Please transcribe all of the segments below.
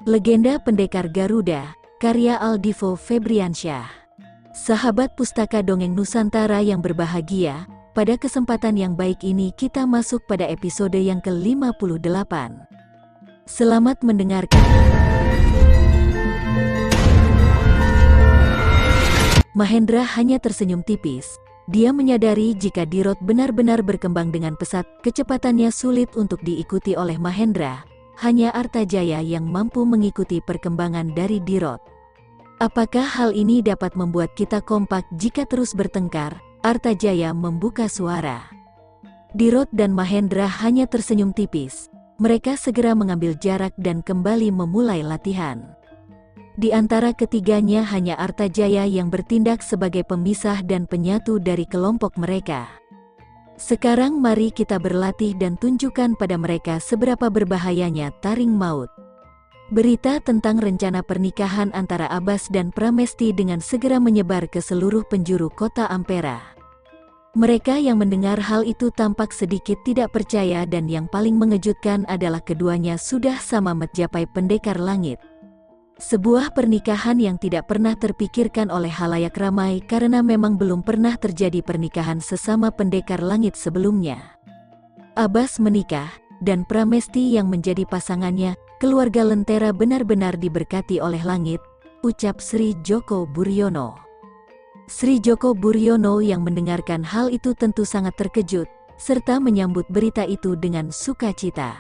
Legenda Pendekar Garuda, karya Aldivo Febriansyah. Sahabat Pustaka Dongeng Nusantara yang berbahagia, pada kesempatan yang baik ini kita masuk pada episode yang ke-58. Selamat mendengarkan. Mahendra hanya tersenyum tipis. Dia menyadari jika Dirot benar-benar berkembang dengan pesat, kecepatannya sulit untuk diikuti oleh Mahendra. Hanya Artajaya yang mampu mengikuti perkembangan dari Dirot. Apakah hal ini dapat membuat kita kompak jika terus bertengkar? Artajaya membuka suara. Dirot dan Mahendra hanya tersenyum tipis. Mereka segera mengambil jarak dan kembali memulai latihan. Di antara ketiganya hanya Artajaya yang bertindak sebagai pemisah dan penyatu dari kelompok mereka. Sekarang mari kita berlatih dan tunjukkan pada mereka seberapa berbahayanya taring maut. Berita tentang rencana pernikahan antara Abbas dan Pramesti dengan segera menyebar ke seluruh penjuru kota Ampera. Mereka yang mendengar hal itu tampak sedikit tidak percaya dan yang paling mengejutkan adalah keduanya sudah sama mencapai pendekar langit. Sebuah pernikahan yang tidak pernah terpikirkan oleh halayak ramai karena memang belum pernah terjadi pernikahan sesama pendekar langit sebelumnya. Abbas menikah, dan Pramesti yang menjadi pasangannya, keluarga Lentera benar-benar diberkati oleh langit, ucap Sri Joko Buryono. Sri Joko Buryono yang mendengarkan hal itu tentu sangat terkejut, serta menyambut berita itu dengan sukacita.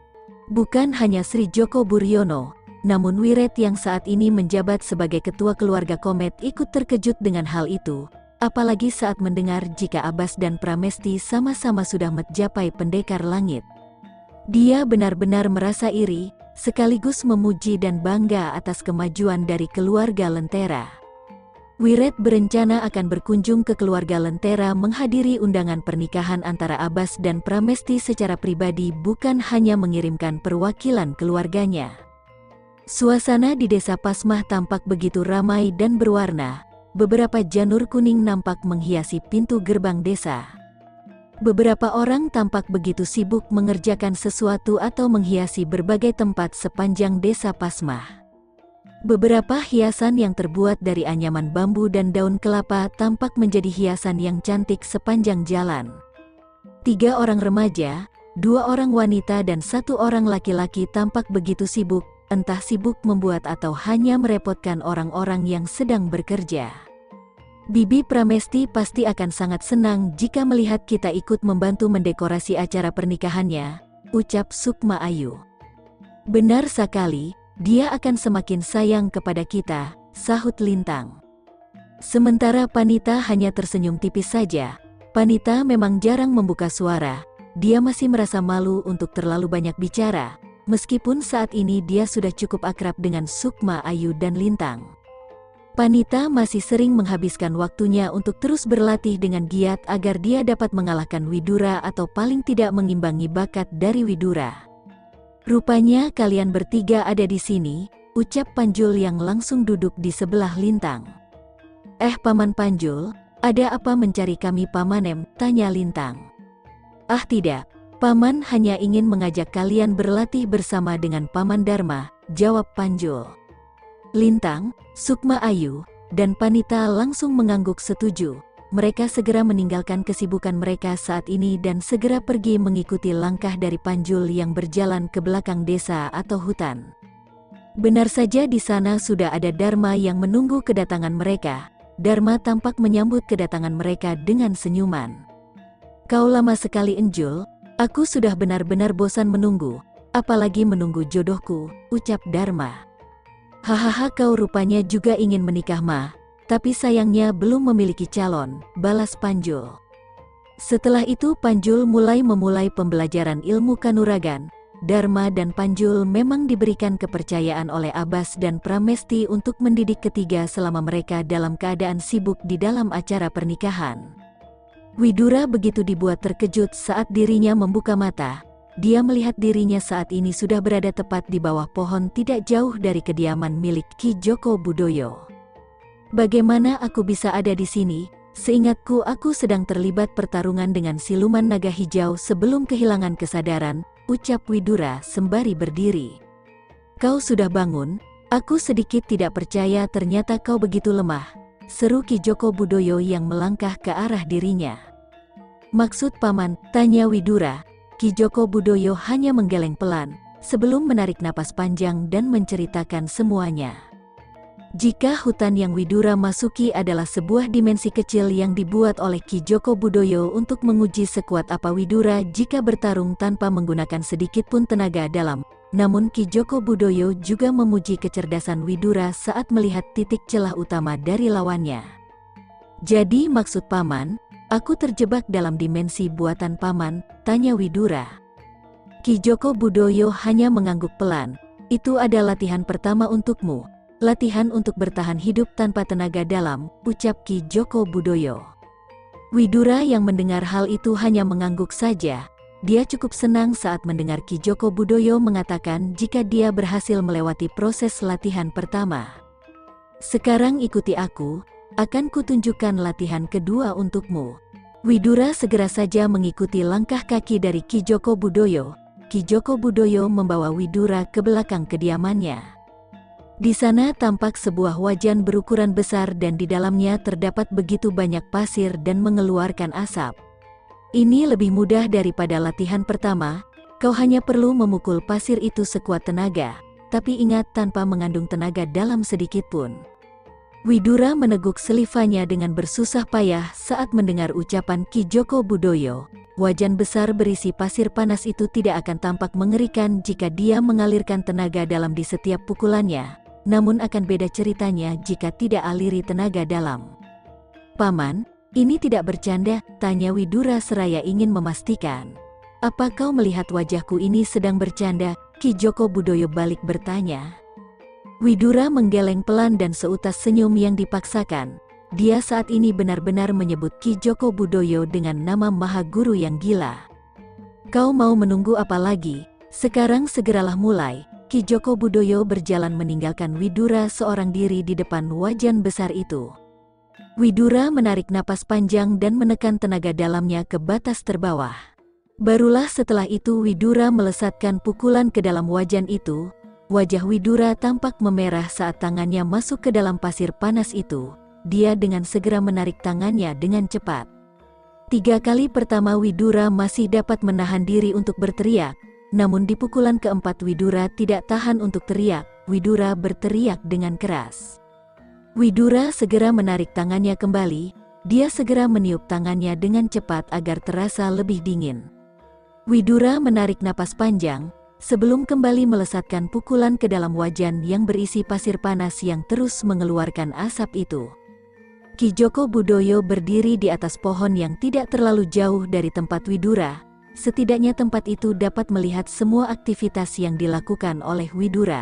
Bukan hanya Sri Joko Buryono, namun Wiret yang saat ini menjabat sebagai ketua keluarga Komet ikut terkejut dengan hal itu, apalagi saat mendengar jika Abbas dan Pramesti sama-sama sudah mencapai pendekar langit. Dia benar-benar merasa iri, sekaligus memuji dan bangga atas kemajuan dari keluarga Lentera. Wiret berencana akan berkunjung ke keluarga Lentera menghadiri undangan pernikahan antara Abbas dan Pramesti secara pribadi, bukan hanya mengirimkan perwakilan keluarganya. Suasana di desa Pasmah tampak begitu ramai dan berwarna. Beberapa janur kuning nampak menghiasi pintu gerbang desa. Beberapa orang tampak begitu sibuk mengerjakan sesuatu atau menghiasi berbagai tempat sepanjang desa Pasmah. Beberapa hiasan yang terbuat dari anyaman bambu dan daun kelapa tampak menjadi hiasan yang cantik sepanjang jalan. 3 orang remaja, 2 orang wanita dan 1 orang laki-laki tampak begitu sibuk, entah sibuk membuat atau hanya merepotkan orang-orang yang sedang bekerja. Bibi Pramesti pasti akan sangat senang jika melihat kita ikut membantu mendekorasi acara pernikahannya, ucap Sukma Ayu. Benar sekali, dia akan semakin sayang kepada kita, sahut Lintang. Sementara Panita hanya tersenyum tipis saja. Panita memang jarang membuka suara, dia masih merasa malu untuk terlalu banyak bicara. Meskipun saat ini dia sudah cukup akrab dengan Sukma Ayu dan Lintang. Panita masih sering menghabiskan waktunya untuk terus berlatih dengan giat agar dia dapat mengalahkan Widura atau paling tidak mengimbangi bakat dari Widura. Rupanya kalian bertiga ada di sini, ucap Panjul yang langsung duduk di sebelah Lintang. Paman Panjul, ada apa mencari kami Pamanem? Tanya Lintang. Ah tidak. Paman hanya ingin mengajak kalian berlatih bersama dengan Paman Dharma, jawab Panjul. Lintang, Sukma Ayu, dan Panita langsung mengangguk setuju. Mereka segera meninggalkan kesibukan mereka saat ini dan segera pergi mengikuti langkah dari Panjul yang berjalan ke belakang desa atau hutan. Benar saja di sana sudah ada Dharma yang menunggu kedatangan mereka. Dharma tampak menyambut kedatangan mereka dengan senyuman. Kau lama sekali Enjul. Aku sudah benar-benar bosan menunggu, apalagi menunggu jodohku, ucap Dharma. Hahaha, kau rupanya juga ingin menikah mah, tapi sayangnya belum memiliki calon, balas Panjul. Setelah itu Panjul memulai pembelajaran ilmu kanuragan. Dharma dan Panjul memang diberikan kepercayaan oleh Abbas dan Pramesti untuk mendidik ketiga selama mereka dalam keadaan sibuk di dalam acara pernikahan. Widura begitu dibuat terkejut saat dirinya membuka mata. Dia melihat dirinya saat ini sudah berada tepat di bawah pohon tidak jauh dari kediaman milik Ki Joko Budoyo. Bagaimana aku bisa ada di sini? Seingatku aku sedang terlibat pertarungan dengan siluman naga hijau sebelum kehilangan kesadaran, ucap Widura sembari berdiri. Kau sudah bangun? Aku sedikit tidak percaya ternyata kau begitu lemah, seru Ki Joko Budoyo yang melangkah ke arah dirinya. Maksud paman? Tanya Widura. Ki Joko Budoyo hanya menggeleng pelan, sebelum menarik napas panjang dan menceritakan semuanya. Jika hutan yang Widura masuki adalah sebuah dimensi kecil yang dibuat oleh Ki Joko Budoyo untuk menguji sekuat apa Widura jika bertarung tanpa menggunakan sedikit pun tenaga dalam, namun Ki Joko Budoyo juga memuji kecerdasan Widura saat melihat titik celah utama dari lawannya. Jadi maksud paman, aku terjebak dalam dimensi buatan paman? Tanya Widura. Ki Joko Budoyo hanya mengangguk pelan. Itu adalah latihan pertama untukmu. Latihan untuk bertahan hidup tanpa tenaga dalam, ucap Ki Joko Budoyo. Widura yang mendengar hal itu hanya mengangguk saja. Dia cukup senang saat mendengar Ki Joko Budoyo mengatakan jika dia berhasil melewati proses latihan pertama. Sekarang ikuti aku, akan kutunjukkan latihan kedua untukmu. Widura segera saja mengikuti langkah kaki dari Ki Joko Budoyo. Ki Joko Budoyo membawa Widura ke belakang kediamannya. Di sana tampak sebuah wajan berukuran besar dan di dalamnya terdapat begitu banyak pasir dan mengeluarkan asap. Ini lebih mudah daripada latihan pertama, kau hanya perlu memukul pasir itu sekuat tenaga, tapi ingat tanpa mengandung tenaga dalam sedikit pun. Widura meneguk selifanya dengan bersusah payah saat mendengar ucapan Ki Joko Budoyo. Wajan besar berisi pasir panas itu tidak akan tampak mengerikan jika dia mengalirkan tenaga dalam di setiap pukulannya. Namun akan beda ceritanya jika tidak aliri tenaga dalam. Paman, ini tidak bercanda? Tanya Widura seraya ingin memastikan. Apa kau melihat wajahku ini sedang bercanda? Ki Joko Budoyo balik bertanya. Widura menggeleng pelan dan seutas senyum yang dipaksakan. Dia saat ini benar-benar menyebut Ki Joko Budoyo dengan nama Maha Guru yang gila. Kau mau menunggu apa lagi? Sekarang segeralah mulai. Ki Joko Budoyo berjalan meninggalkan Widura seorang diri di depan wajan besar itu. Widura menarik napas panjang dan menekan tenaga dalamnya ke batas terbawah. Barulah setelah itu Widura melesatkan pukulan ke dalam wajan itu. Wajah Widura tampak memerah saat tangannya masuk ke dalam pasir panas itu. Dia dengan segera menarik tangannya dengan cepat. 3 kali pertama Widura masih dapat menahan diri untuk berteriak. Namun di pukulan keempat Widura tidak tahan untuk teriak. Widura berteriak dengan keras. Widura segera menarik tangannya kembali. Dia segera meniup tangannya dengan cepat agar terasa lebih dingin. Widura menarik napas panjang sebelum kembali melesatkan pukulan ke dalam wajan yang berisi pasir panas yang terus mengeluarkan asap itu. Ki Joko Budoyo berdiri di atas pohon yang tidak terlalu jauh dari tempat Widura. Setidaknya tempat itu dapat melihat semua aktivitas yang dilakukan oleh Widura.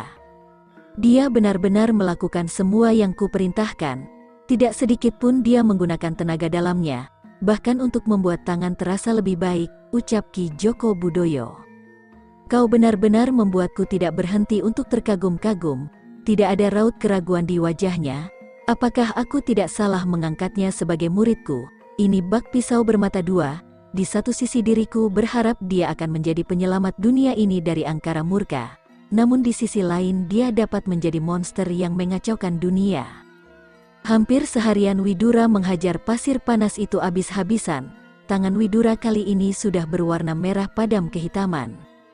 Dia benar-benar melakukan semua yang kuperintahkan. Tidak sedikit pun dia menggunakan tenaga dalamnya, bahkan untuk membuat tangan terasa lebih baik, ucap Ki Joko Budoyo. Kau benar-benar membuatku tidak berhenti untuk terkagum-kagum. Tidak ada raut keraguan di wajahnya. Apakah aku tidak salah mengangkatnya sebagai muridku? Ini bak pisau bermata dua. Di satu sisi diriku berharap dia akan menjadi penyelamat dunia ini dari angkara murka. Namun di sisi lain dia dapat menjadi monster yang mengacaukan dunia. Hampir seharian Widura menghajar pasir panas itu habis-habisan. Tangan Widura kali ini sudah berwarna merah padam kehitaman.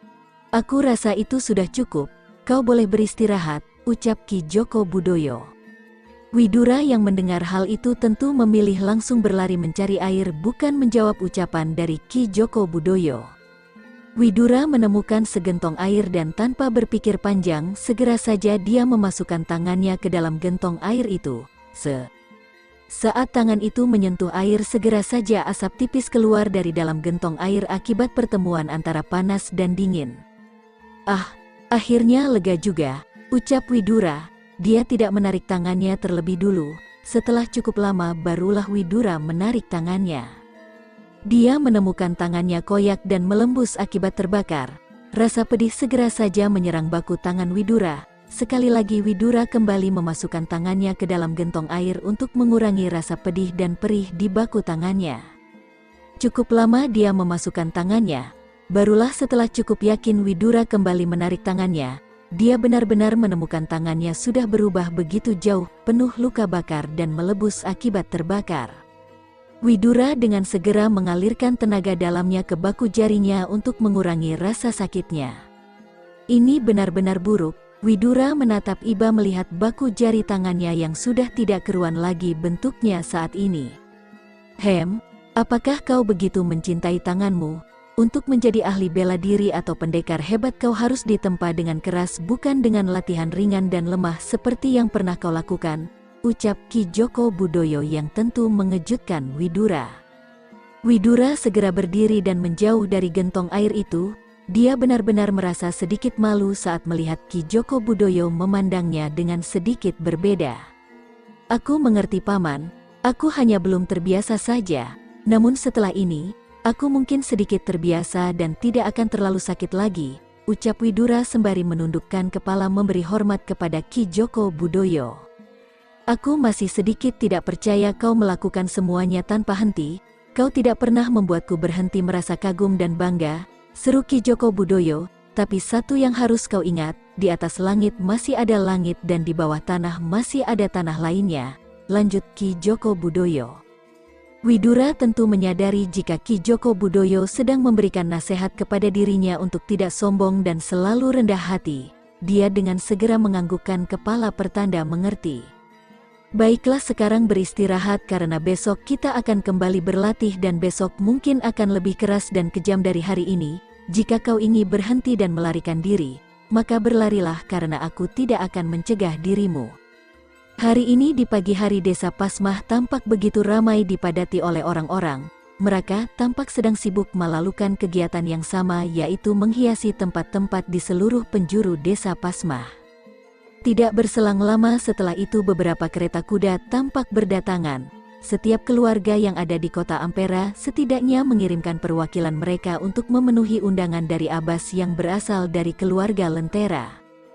Aku rasa itu sudah cukup, kau boleh beristirahat, ucap Ki Joko Budoyo. Widura yang mendengar hal itu tentu memilih langsung berlari mencari air bukan menjawab ucapan dari Ki Joko Budoyo. Widura menemukan segentong air dan tanpa berpikir panjang segera saja dia memasukkan tangannya ke dalam gentong air itu. Saat tangan itu menyentuh air segera saja asap tipis keluar dari dalam gentong air akibat pertemuan antara panas dan dingin. Ah, akhirnya lega juga, ucap Widura. Dia tidak menarik tangannya terlebih dulu. Setelah cukup lama barulah Widura menarik tangannya. Dia menemukan tangannya koyak dan melembus akibat terbakar. Rasa pedih segera saja menyerang baku tangan Widura. Sekali lagi Widura kembali memasukkan tangannya ke dalam gentong air untuk mengurangi rasa pedih dan perih di baku tangannya. Cukup lama dia memasukkan tangannya. Barulah setelah cukup yakin Widura kembali menarik tangannya. dia benar-benar menemukan tangannya sudah berubah begitu jauh, penuh luka bakar dan melebus akibat terbakar. Widura dengan segera mengalirkan tenaga dalamnya ke baku jarinya untuk mengurangi rasa sakitnya. Ini benar-benar buruk. Widura menatap Iba melihat baku jari tangannya yang sudah tidak keruan lagi bentuknya saat ini. Apakah kau begitu mencintai tanganmu? Untuk menjadi ahli bela diri atau pendekar hebat kau harus ditempa dengan keras, bukan dengan latihan ringan dan lemah seperti yang pernah kau lakukan, ucap Ki Joko Budoyo yang tentu mengejutkan Widura. Widura segera berdiri dan menjauh dari gentong air itu. Dia benar-benar merasa sedikit malu saat melihat Ki Joko Budoyo memandangnya dengan sedikit berbeda. Aku mengerti paman, aku hanya belum terbiasa saja. Namun setelah ini, aku mungkin sedikit terbiasa dan tidak akan terlalu sakit lagi, ucap Widura sembari menundukkan kepala memberi hormat kepada Ki Joko Budoyo. Aku masih sedikit tidak percaya kau melakukan semuanya tanpa henti, kau tidak pernah membuatku berhenti merasa kagum dan bangga, seru Ki Joko Budoyo, tapi satu yang harus kau ingat, di atas langit masih ada langit dan di bawah tanah masih ada tanah lainnya, lanjut Ki Joko Budoyo. Widura tentu menyadari jika Ki Joko Budoyo sedang memberikan nasihat kepada dirinya untuk tidak sombong dan selalu rendah hati. Dia dengan segera menganggukkan kepala pertanda mengerti. Baiklah, sekarang beristirahat karena besok kita akan kembali berlatih dan besok mungkin akan lebih keras dan kejam dari hari ini. Jika kau ingin berhenti dan melarikan diri, maka berlarilah karena aku tidak akan mencegah dirimu. Hari ini di pagi hari desa Pasmah tampak begitu ramai dipadati oleh orang-orang. Mereka tampak sedang sibuk melakukan kegiatan yang sama, yaitu menghiasi tempat-tempat di seluruh penjuru desa Pasmah. Tidak berselang lama setelah itu beberapa kereta kuda tampak berdatangan. Setiap keluarga yang ada di kota Ampera setidaknya mengirimkan perwakilan mereka untuk memenuhi undangan dari Abbas yang berasal dari keluarga Lentera.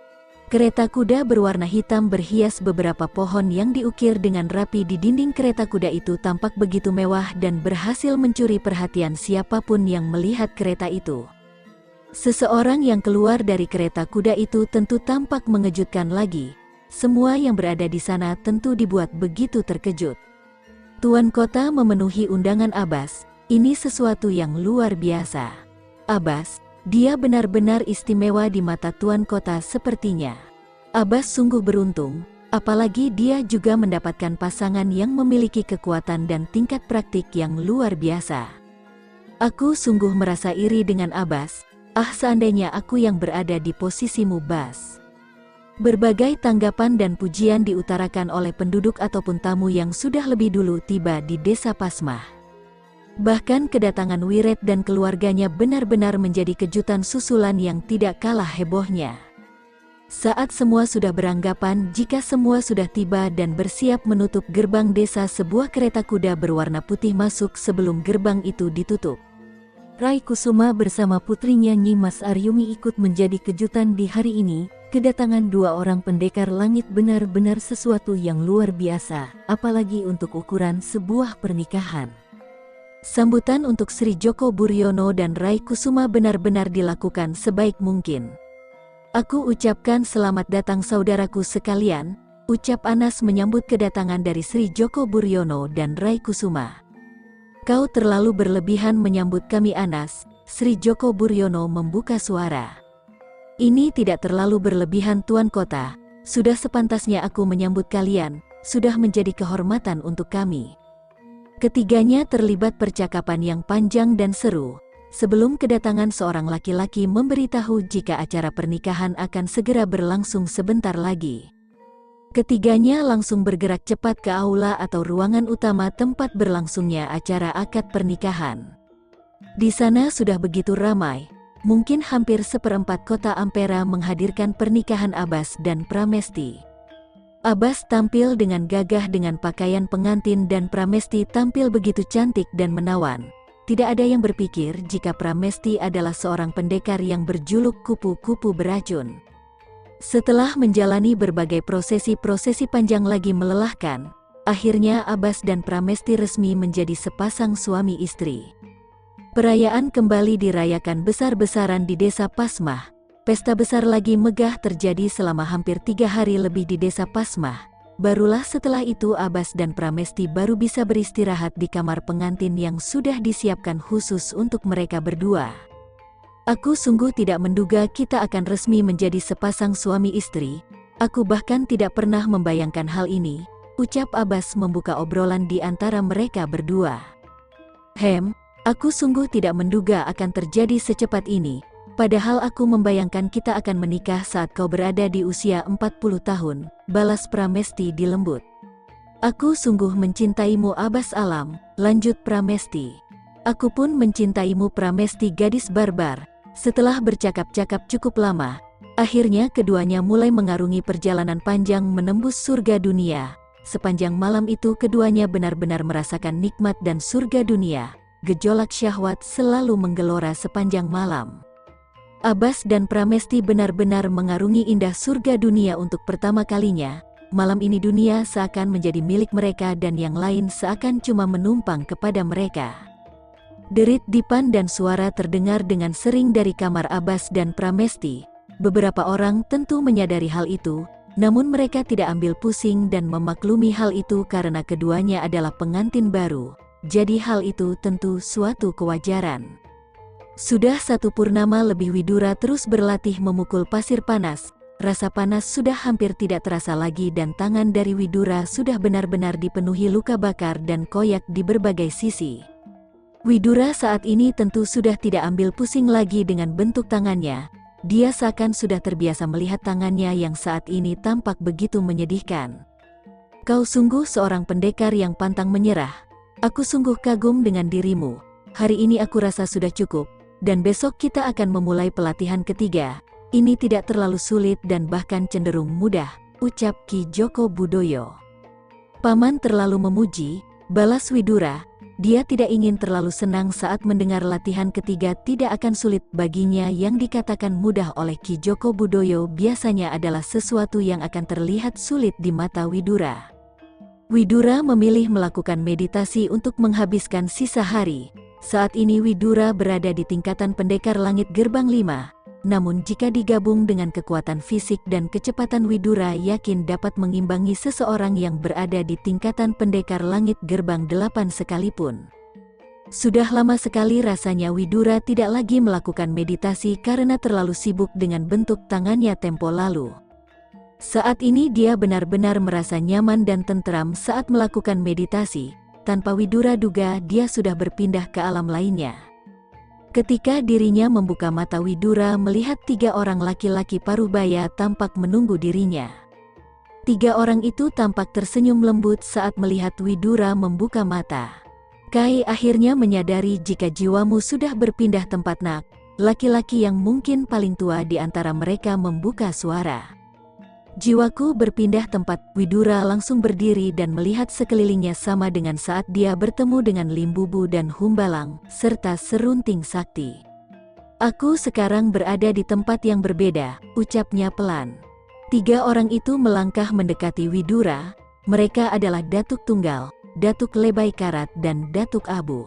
Kereta kuda berwarna hitam berhias beberapa pohon yang diukir dengan rapi di dinding kereta kuda itu tampak begitu mewah dan berhasil mencuri perhatian siapapun yang melihat kereta itu. Seseorang yang keluar dari kereta kuda itu tentu tampak mengejutkan lagi. Semua yang berada di sana tentu dibuat begitu terkejut. Tuan kota memenuhi undangan Abbas, ini sesuatu yang luar biasa. Abbas, dia benar-benar istimewa di mata tuan kota sepertinya. Abbas sungguh beruntung, apalagi dia juga mendapatkan pasangan yang memiliki kekuatan dan tingkat praktik yang luar biasa. Aku sungguh merasa iri dengan Abbas. Seandainya aku yang berada di posisimu, Bas. Berbagai tanggapan dan pujian diutarakan oleh penduduk ataupun tamu yang sudah lebih dulu tiba di desa Pasmah. Bahkan kedatangan Wiret dan keluarganya benar-benar menjadi kejutan susulan yang tidak kalah hebohnya. Saat semua sudah beranggapan jika semua sudah tiba dan bersiap menutup gerbang desa, sebuah kereta kuda berwarna putih masuk sebelum gerbang itu ditutup. Rai Kusuma bersama putrinya Nyimas Aryumi ikut menjadi kejutan di hari ini. Kedatangan dua orang pendekar langit benar-benar sesuatu yang luar biasa, apalagi untuk ukuran sebuah pernikahan. Sambutan untuk Sri Joko Buryono dan Rai Kusuma benar-benar dilakukan sebaik mungkin. Aku ucapkan selamat datang saudaraku sekalian, ucap Anas menyambut kedatangan dari Sri Joko Buryono dan Rai Kusuma. Kau terlalu berlebihan menyambut kami, Anas, Sri Joko Buryono membuka suara. Ini tidak terlalu berlebihan, Tuan Kota, sudah sepantasnya aku menyambut kalian, sudah menjadi kehormatan untuk kami. Ketiganya terlibat percakapan yang panjang dan seru, sebelum kedatangan seorang laki-laki memberitahu jika acara pernikahan akan segera berlangsung sebentar lagi. Ketiganya langsung bergerak cepat ke aula atau ruangan utama tempat berlangsungnya acara akad pernikahan. Di sana sudah begitu ramai, mungkin hampir seperempat kota Ampera menghadirkan pernikahan Abbas dan Pramesti. Abbas tampil dengan gagah dengan pakaian pengantin dan Pramesti tampil begitu cantik dan menawan. Tidak ada yang berpikir jika Pramesti adalah seorang pendekar yang berjuluk kupu-kupu beracun. Setelah menjalani berbagai prosesi panjang lagi melelahkan, akhirnya Abbas dan Pramesti resmi menjadi sepasang suami istri. Perayaan kembali dirayakan besar-besaran di desa Pasmah. Pesta besar lagi megah terjadi selama hampir 3 hari lebih di desa Pasmah. Barulah setelah itu Abbas dan Pramesti baru bisa beristirahat di kamar pengantin yang sudah disiapkan khusus untuk mereka berdua. Aku sungguh tidak menduga kita akan resmi menjadi sepasang suami istri. Aku bahkan tidak pernah membayangkan hal ini, ucap Abbas membuka obrolan di antara mereka berdua. Aku sungguh tidak menduga akan terjadi secepat ini. Padahal aku membayangkan kita akan menikah saat kau berada di usia 40 tahun, balas Pramesti di lembut. Aku sungguh mencintaimu Abbas Alam, lanjut Pramesti. Aku pun mencintaimu Pramesti gadis barbar. Setelah bercakap-cakap cukup lama, akhirnya keduanya mulai mengarungi perjalanan panjang menembus surga dunia. Sepanjang malam itu keduanya benar-benar merasakan nikmat dan surga dunia. Gejolak syahwat selalu menggelora sepanjang malam. Abbas dan Pramesti benar-benar mengarungi indah surga dunia untuk pertama kalinya. Malam ini dunia seakan menjadi milik mereka dan yang lain seakan cuma menumpang kepada mereka. Derit dipan dan suara terdengar dengan sering dari kamar Abbas dan Pramesti. Beberapa orang tentu menyadari hal itu, namun mereka tidak ambil pusing dan memaklumi hal itu karena keduanya adalah pengantin baru. Jadi hal itu tentu suatu kewajaran. Sudah 1 purnama lebih Widura terus berlatih memukul pasir panas. Rasa panas sudah hampir tidak terasa lagi dan tangan dari Widura sudah benar-benar dipenuhi luka bakar dan koyak di berbagai sisi. Widura saat ini tentu sudah tidak ambil pusing lagi dengan bentuk tangannya. Dia seakan sudah terbiasa melihat tangannya yang saat ini tampak begitu menyedihkan. Kau sungguh seorang pendekar yang pantang menyerah. Aku sungguh kagum dengan dirimu. Hari ini aku rasa sudah cukup. Dan besok kita akan memulai pelatihan ketiga. Ini tidak terlalu sulit dan bahkan cenderung mudah, ucap Ki Joko Budoyo. Paman terlalu memuji, balas Widura. Dia tidak ingin terlalu senang saat mendengar latihan ketiga tidak akan sulit baginya. Yang dikatakan mudah oleh Ki Joko Budoyo biasanya adalah sesuatu yang akan terlihat sulit di mata Widura. Widura memilih melakukan meditasi untuk menghabiskan sisa hari. Saat ini Widura berada di tingkatan pendekar langit gerbang 5, namun jika digabung dengan kekuatan fisik dan kecepatan Widura yakin dapat mengimbangi seseorang yang berada di tingkatan pendekar langit gerbang 8 sekalipun. Sudah lama sekali rasanya Widura tidak lagi melakukan meditasi karena terlalu sibuk dengan bentuk tangannya tempo lalu. Saat ini dia benar-benar merasa nyaman dan tentram saat melakukan meditasi. Tanpa Widura duga dia sudah berpindah ke alam lainnya. Ketika dirinya membuka mata Widura melihat 3 orang laki-laki parubaya tampak menunggu dirinya. 3 orang itu tampak tersenyum lembut saat melihat Widura membuka mata. Kai akhirnya menyadari jika jiwamu sudah berpindah tempat. Nak, laki-laki yang mungkin paling tua di antara mereka membuka suara. Jiwaku berpindah tempat. Widura langsung berdiri dan melihat sekelilingnya sama dengan saat dia bertemu dengan Limbubu dan Humbalang, serta serunting sakti. Aku sekarang berada di tempat yang berbeda, ucapnya pelan. 3 orang itu melangkah mendekati Widura. Mereka adalah Datuk Tunggal, Datuk Lebai Karat dan Datuk Abu.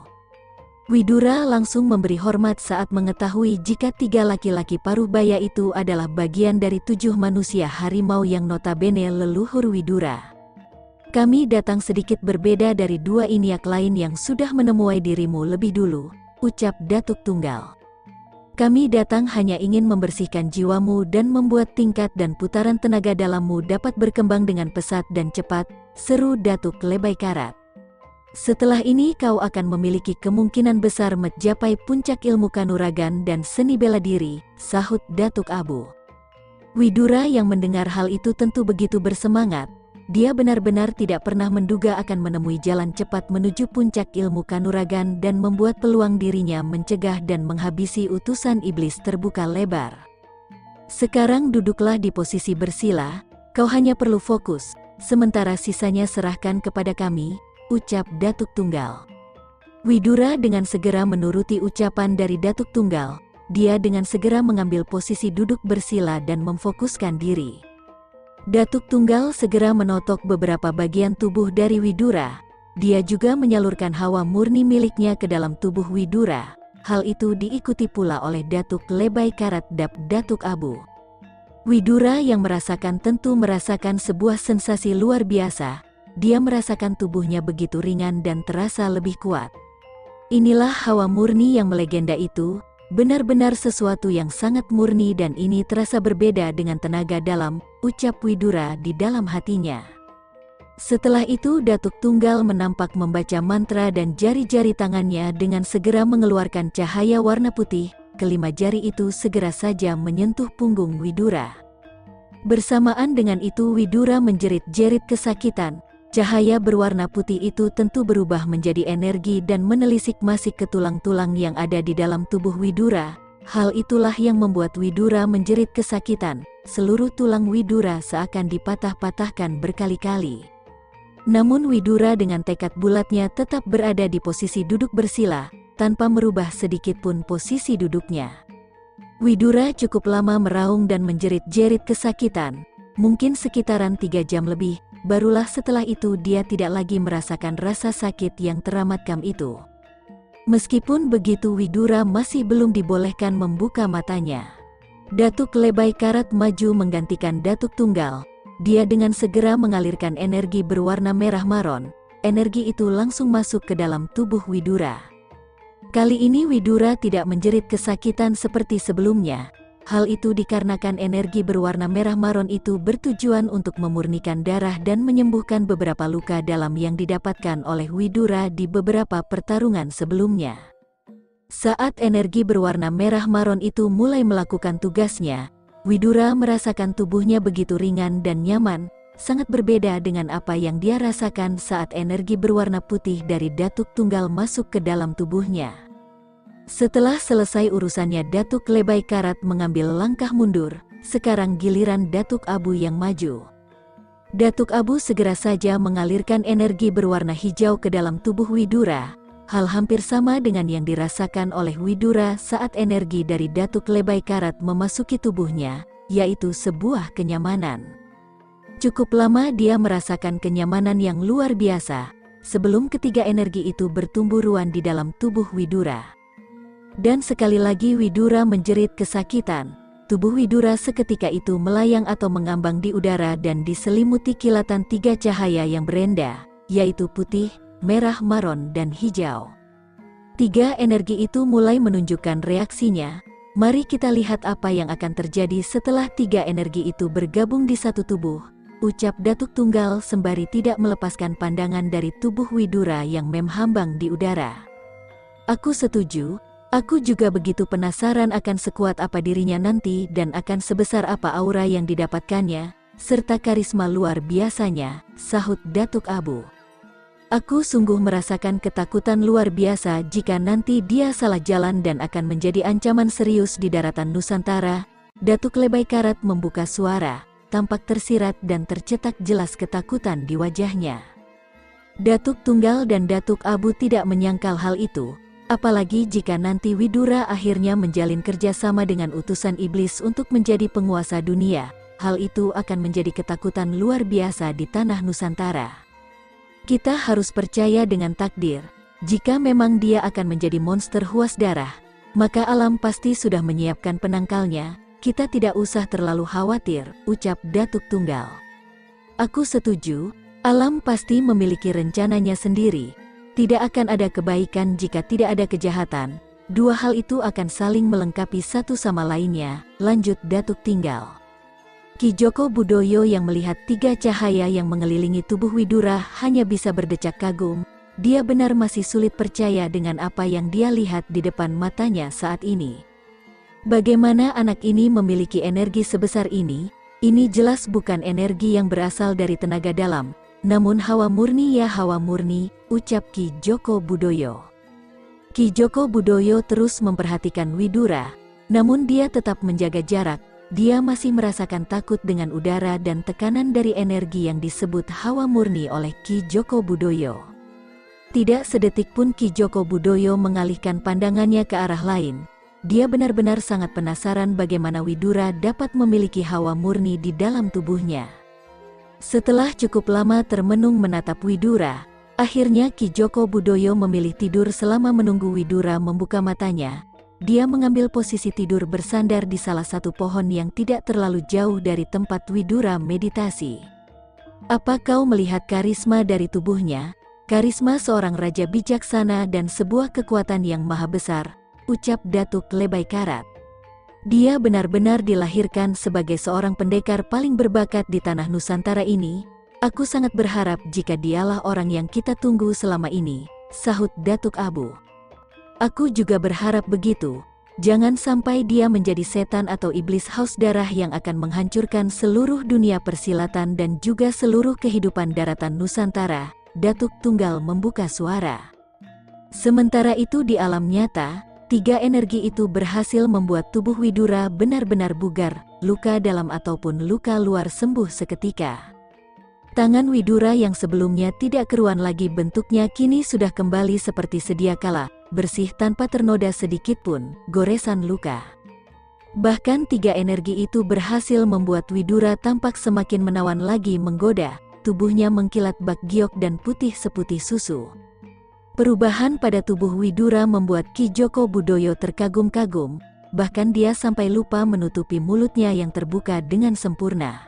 Widura langsung memberi hormat saat mengetahui jika 3 laki-laki parubaya itu adalah bagian dari 7 manusia harimau yang notabene leluhur Widura. Kami datang sedikit berbeda dari 2 iniak lain yang sudah menemui dirimu lebih dulu, ucap Datuk Tunggal. Kami datang hanya ingin membersihkan jiwamu dan membuat tingkat dan putaran tenaga dalammu dapat berkembang dengan pesat dan cepat, seru Datuk Lebai Karat. Setelah ini kau akan memiliki kemungkinan besar mencapai puncak ilmu kanuragan dan seni bela diri, sahut Datuk Abu. Widura yang mendengar hal itu tentu begitu bersemangat. Dia benar-benar tidak pernah menduga akan menemui jalan cepat menuju puncak ilmu kanuragan dan membuat peluang dirinya mencegah dan menghabisi utusan iblis terbuka lebar. Sekarang duduklah di posisi bersila, kau hanya perlu fokus, sementara sisanya serahkan kepada kami, ucap Datuk Tunggal. Widura dengan segera menuruti ucapan dari Datuk Tunggal. Dia dengan segera mengambil posisi duduk bersila dan memfokuskan diri. Datuk Tunggal segera menotok beberapa bagian tubuh dari Widura. Dia juga menyalurkan hawa murni miliknya ke dalam tubuh Widura. Hal itu diikuti pula oleh Datuk Lebay Karat Datuk Abu. Widura yang merasakan tentu merasakan sebuah sensasi luar biasa. Dia merasakan tubuhnya begitu ringan dan terasa lebih kuat. Inilah hawa murni yang melegenda itu, benar-benar sesuatu yang sangat murni dan ini terasa berbeda dengan tenaga dalam, ucap Widura di dalam hatinya. Setelah itu Datuk Tunggal menampak membaca mantra dan jari-jari tangannya dengan segera mengeluarkan cahaya warna putih, kelima jari itu segera saja menyentuh punggung Widura. Bersamaan dengan itu Widura menjerit-jerit kesakitan. Cahaya berwarna putih itu tentu berubah menjadi energi dan menelisik masuk ke tulang-tulang yang ada di dalam tubuh Widura. Hal itulah yang membuat Widura menjerit kesakitan. Seluruh tulang Widura seakan dipatah-patahkan berkali-kali. Namun Widura dengan tekad bulatnya tetap berada di posisi duduk bersila, tanpa merubah sedikit pun posisi duduknya. Widura cukup lama meraung dan menjerit-jerit kesakitan. Mungkin sekitaran 3 jam lebih. Barulah setelah itu dia tidak lagi merasakan rasa sakit yang teramatkan itu. Meskipun begitu Widura masih belum dibolehkan membuka matanya. Datuk Lebay Karat maju menggantikan Datuk Tunggal. Dia dengan segera mengalirkan energi berwarna merah maron. Energi itu langsung masuk ke dalam tubuh Widura. Kali ini Widura tidak menjerit kesakitan seperti sebelumnya. Hal itu dikarenakan energi berwarna merah maron itu bertujuan untuk memurnikan darah dan menyembuhkan beberapa luka dalam yang didapatkan oleh Widura di beberapa pertarungan sebelumnya. Saat energi berwarna merah maron itu mulai melakukan tugasnya, Widura merasakan tubuhnya begitu ringan dan nyaman, sangat berbeda dengan apa yang dia rasakan saat energi berwarna putih dari Datuk Tunggal masuk ke dalam tubuhnya. Setelah selesai urusannya Datuk Lebay Karat mengambil langkah mundur, sekarang giliran Datuk Abu yang maju. Datuk Abu segera saja mengalirkan energi berwarna hijau ke dalam tubuh Widura, hal hampir sama dengan yang dirasakan oleh Widura saat energi dari Datuk Lebay Karat memasuki tubuhnya, yaitu sebuah kenyamanan. Cukup lama dia merasakan kenyamanan yang luar biasa, sebelum ketiga energi itu bertumbuh ruan di dalam tubuh Widura. Dan sekali lagi Widura menjerit kesakitan. Tubuh Widura seketika itu melayang atau mengambang di udara dan diselimuti kilatan 3 cahaya yang berenda, yaitu putih, merah maron dan hijau. 3 energi itu mulai menunjukkan reaksinya. Mari kita lihat apa yang akan terjadi setelah 3 energi itu bergabung di satu tubuh, ucap Datuk Tunggal sembari tidak melepaskan pandangan dari tubuh Widura yang menghambang di udara. Aku setuju. Aku juga begitu penasaran akan sekuat apa dirinya nanti dan akan sebesar apa aura yang didapatkannya, serta karisma luar biasanya, sahut Datuk Abu. Aku sungguh merasakan ketakutan luar biasa jika nanti dia salah jalan dan akan menjadi ancaman serius di daratan Nusantara. Datuk Lebay Karat membuka suara, tampak tersirat dan tercetak jelas ketakutan di wajahnya. Datuk Tunggal dan Datuk Abu tidak menyangkal hal itu. Apalagi jika nanti Widura akhirnya menjalin kerjasama dengan utusan iblis untuk menjadi penguasa dunia, hal itu akan menjadi ketakutan luar biasa di tanah Nusantara. Kita harus percaya dengan takdir. Jika memang dia akan menjadi monster huas darah, maka alam pasti sudah menyiapkan penangkalnya. Kita tidak usah terlalu khawatir, ucap Datuk Tunggal. Aku setuju, alam pasti memiliki rencananya sendiri. Tidak akan ada kebaikan jika tidak ada kejahatan. 2 hal itu akan saling melengkapi satu sama lainnya, lanjut Datuk Tunggal. Ki Joko Budoyo yang melihat 3 cahaya yang mengelilingi tubuh Widura hanya bisa berdecak kagum. Dia benar masih sulit percaya dengan apa yang dia lihat di depan matanya saat ini. Bagaimana anak ini memiliki energi sebesar ini? Ini jelas bukan energi yang berasal dari tenaga dalam, namun hawa murni ya hawa murni, ucap Ki Joko Budoyo. Ki Joko Budoyo terus memperhatikan Widura, namun dia tetap menjaga jarak. Dia masih merasakan takut dengan udara dan tekanan dari energi yang disebut hawa murni oleh Ki Joko Budoyo. Tidak sedetik pun Ki Joko Budoyo mengalihkan pandangannya ke arah lain. Dia benar-benar sangat penasaran bagaimana Widura dapat memiliki hawa murni di dalam tubuhnya. Setelah cukup lama termenung menatap Widura, Akhirnya Ki Joko Budoyo memilih tidur selama menunggu Widura membuka matanya. Dia mengambil posisi tidur bersandar di salah satu pohon yang tidak terlalu jauh dari tempat Widura meditasi. Apa kau melihat karisma dari tubuhnya? Karisma seorang raja bijaksana dan sebuah kekuatan yang maha besar, ucap Datuk Lebay Karat. Dia benar-benar dilahirkan sebagai seorang pendekar paling berbakat di tanah Nusantara ini. Aku sangat berharap jika dialah orang yang kita tunggu selama ini, sahut Datuk Abu. Aku juga berharap begitu. Jangan sampai dia menjadi setan atau iblis haus darah yang akan menghancurkan seluruh dunia persilatan dan juga seluruh kehidupan daratan Nusantara, Datuk Tunggal membuka suara. Sementara itu di alam nyata, 3 energi itu berhasil membuat tubuh Widura benar-benar bugar, luka dalam ataupun luka luar sembuh seketika. Tangan Widura yang sebelumnya tidak keruan lagi bentuknya kini sudah kembali seperti sedia kala, bersih tanpa ternoda sedikitpun, goresan luka. Bahkan 3 energi itu berhasil membuat Widura tampak semakin menawan lagi menggoda, tubuhnya mengkilat bak giok dan putih seputih susu. Perubahan pada tubuh Widura membuat Ki Joko Budoyo terkagum-kagum, bahkan dia sampai lupa menutupi mulutnya yang terbuka dengan sempurna.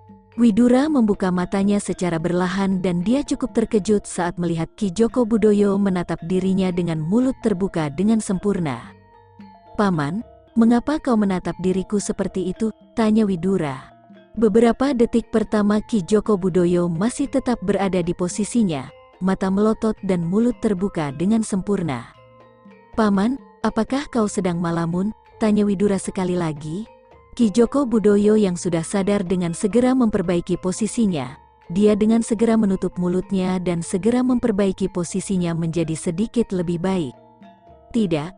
Widura membuka matanya secara berlahan dan dia cukup terkejut saat melihat Ki Joko Budoyo menatap dirinya dengan mulut terbuka dengan sempurna. "Paman, mengapa kau menatap diriku seperti itu?" tanya Widura. Beberapa detik pertama Ki Joko Budoyo masih tetap berada di posisinya, mata melotot dan mulut terbuka dengan sempurna. "Paman, apakah kau sedang malamun?" tanya Widura sekali lagi. Ki Joko Budoyo yang sudah sadar dengan segera memperbaiki posisinya. Dia dengan segera menutup mulutnya dan segera memperbaiki posisinya menjadi sedikit lebih baik. Tidak.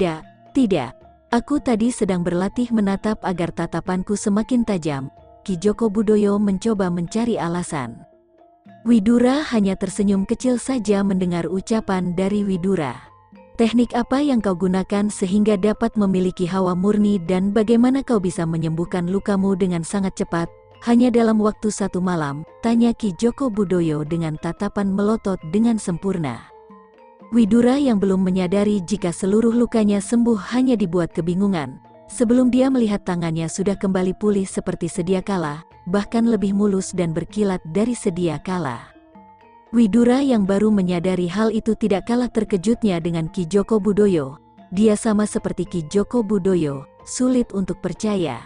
Aku tadi sedang berlatih menatap agar tatapanku semakin tajam." Ki Joko Budoyo mencoba mencari alasan. Widura hanya tersenyum kecil saja mendengar ucapan dari Widura. "Teknik apa yang kau gunakan sehingga dapat memiliki hawa murni dan bagaimana kau bisa menyembuhkan lukamu dengan sangat cepat, hanya dalam waktu 1 malam?" tanya Ki Joko Budoyo dengan tatapan melotot dengan sempurna. Widura yang belum menyadari jika seluruh lukanya sembuh hanya dibuat kebingungan. Sebelum dia melihat tangannya sudah kembali pulih seperti sedia kala, bahkan lebih mulus dan berkilat dari sedia kala. Widura yang baru menyadari hal itu tidak kalah terkejutnya dengan Ki Joko Budoyo. Dia sama seperti Ki Joko Budoyo, sulit untuk percaya.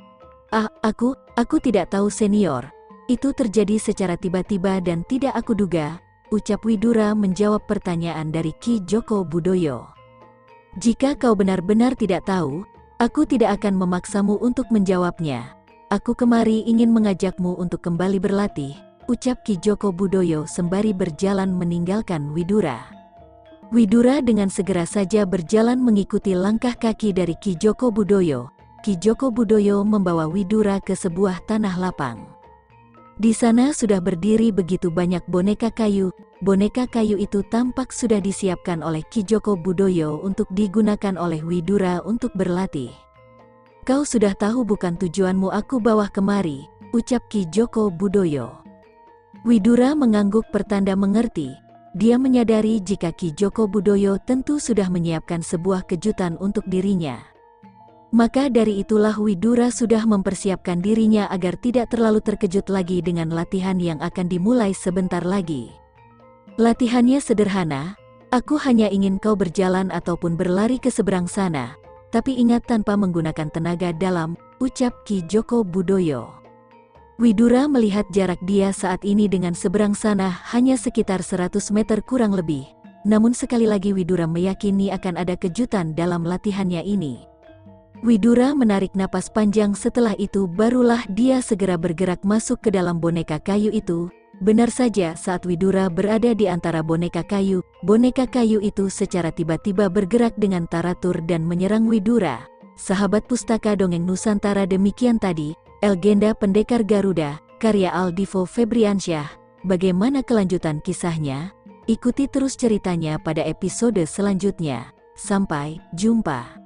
Aku tidak tahu senior. Itu terjadi secara tiba-tiba dan tidak aku duga," ucap Widura menjawab pertanyaan dari Ki Joko Budoyo. "Jika kau benar-benar tidak tahu, aku tidak akan memaksamu untuk menjawabnya. Aku kemari ingin mengajakmu untuk kembali berlatih," ucap Ki Joko Budoyo sembari berjalan meninggalkan Widura. Widura dengan segera saja berjalan mengikuti langkah kaki dari Ki Joko Budoyo. Ki Joko Budoyo membawa Widura ke sebuah tanah lapang. Di sana sudah berdiri begitu banyak boneka kayu. Boneka kayu itu tampak sudah disiapkan oleh Ki Joko Budoyo untuk digunakan oleh Widura untuk berlatih. "Kau sudah tahu bukan tujuanmu aku bawa kemari," ucap Ki Joko Budoyo. Widura mengangguk pertanda mengerti. Dia menyadari jika Ki Joko Budoyo tentu sudah menyiapkan sebuah kejutan untuk dirinya. Maka dari itulah Widura sudah mempersiapkan dirinya agar tidak terlalu terkejut lagi dengan latihan yang akan dimulai sebentar lagi. "Latihannya sederhana, aku hanya ingin kau berjalan ataupun berlari ke seberang sana, tapi ingat tanpa menggunakan tenaga dalam," ucap Ki Joko Budoyo. Widura melihat jarak dia saat ini dengan seberang sana hanya sekitar 100 meter kurang lebih. Namun sekali lagi Widura meyakini akan ada kejutan dalam latihannya ini. Widura menarik napas panjang, setelah itu barulah dia segera bergerak masuk ke dalam boneka kayu itu. Benar saja saat Widura berada di antara boneka kayu itu secara tiba-tiba bergerak dengan teratur dan menyerang Widura. Sahabat Pustaka Dongeng Nusantara, demikian tadi Legenda Pendekar Garuda, karya Aldivo Febriansyah. Bagaimana kelanjutan kisahnya? Ikuti terus ceritanya pada episode selanjutnya. Sampai jumpa.